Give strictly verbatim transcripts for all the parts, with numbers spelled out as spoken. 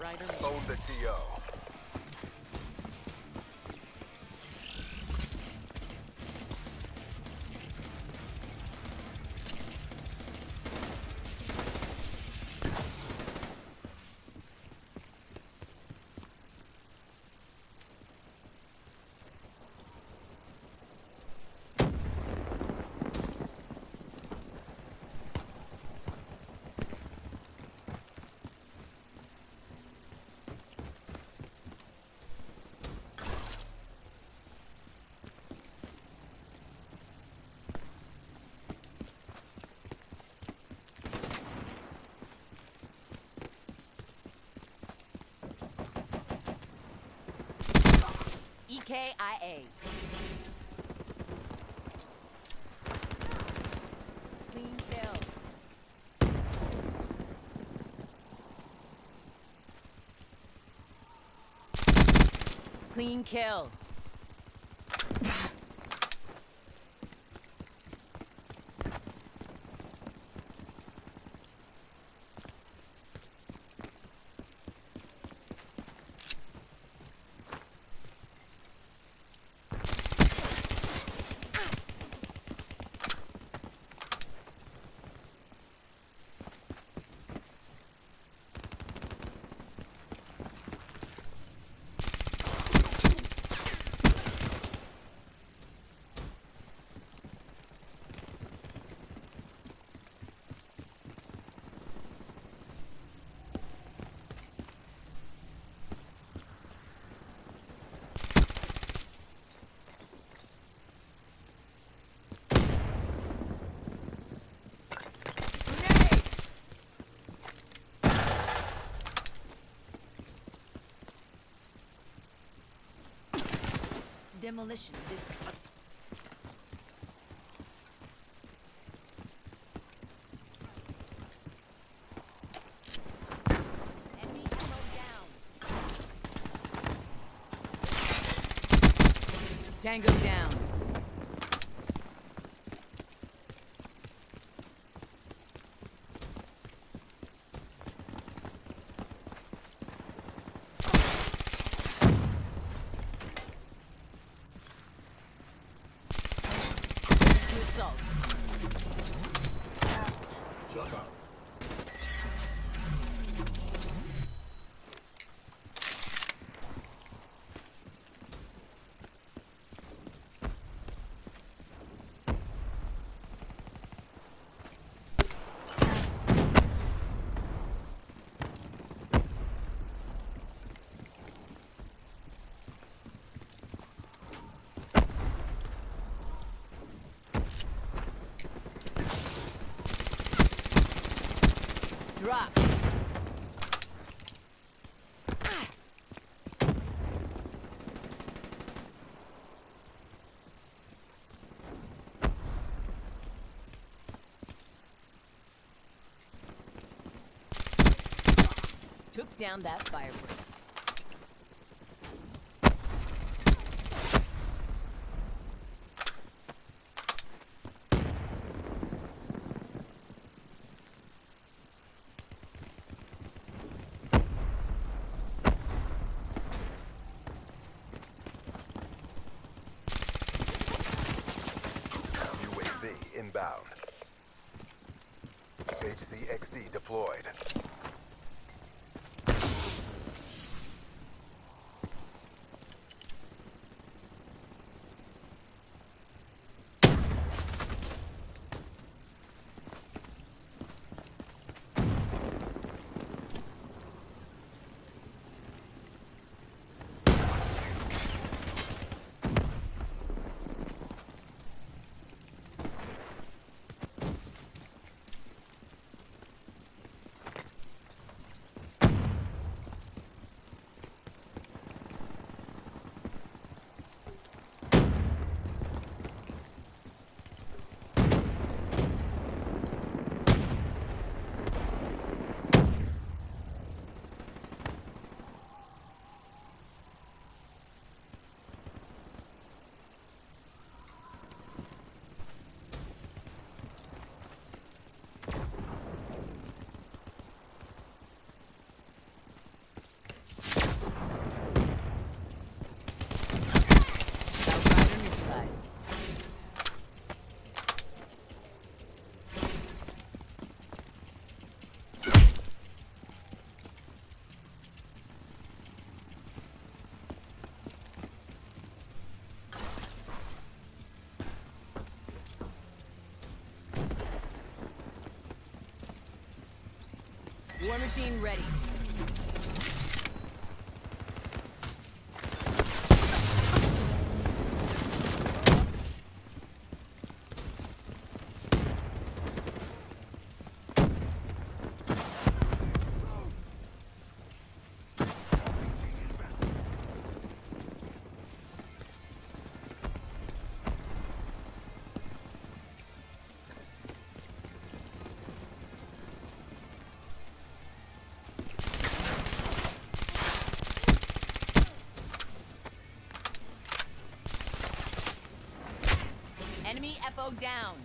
Rider. Own the T O. E K I A. Clean kill. Clean kill. Demolition district. Enemy ammo down. Tango down. Shut up. Drop. Took down that firebreak. U A V inbound. H C X D deployed. War machine ready. Enemy F O down.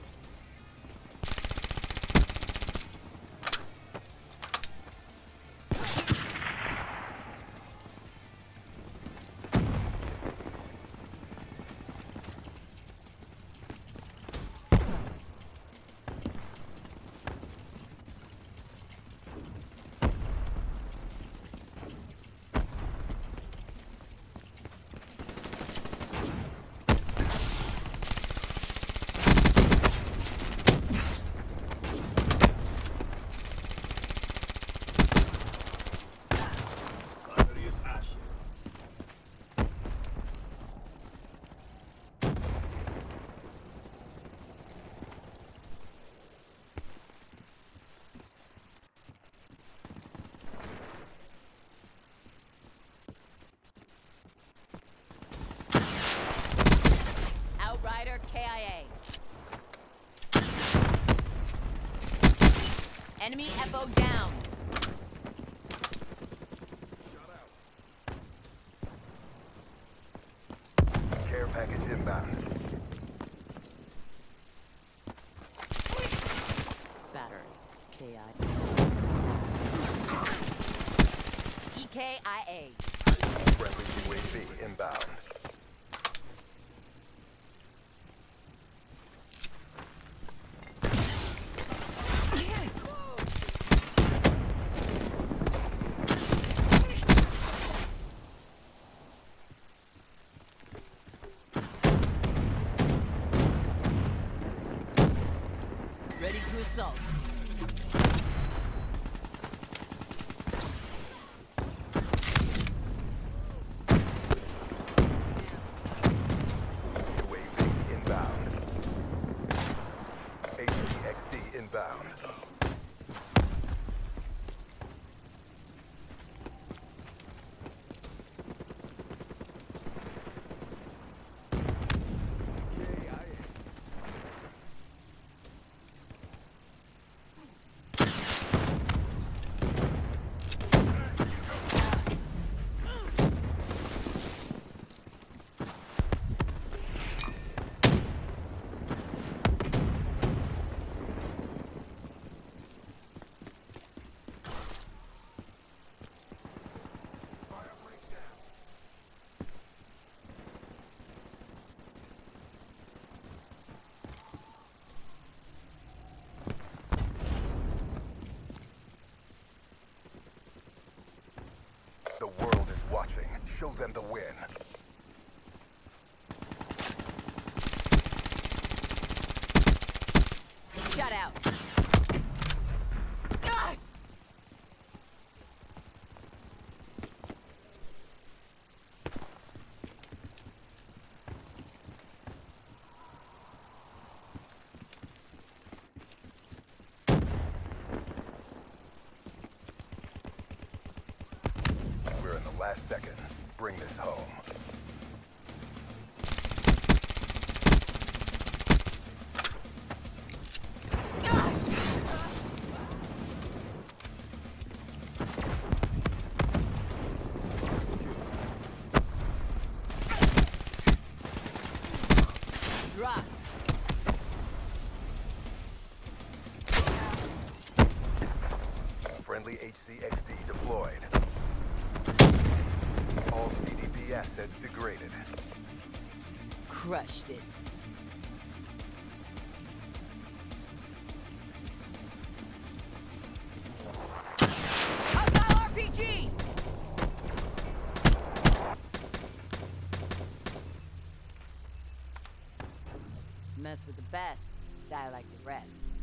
Outrider K I A. Enemy F O down. Care package inbound. Battery K I A. E K I A. Friendly U A V inbound. Ready to assault. U A V inbound. H C X D inbound. The world is watching. Show them the win. Shut out. Ah! We're in the last seconds. Bring this home. Drop. Friendly H C X D deployed. All C D P assets degraded. Crushed it. Hostile R P G! Mess with the best, die like the rest.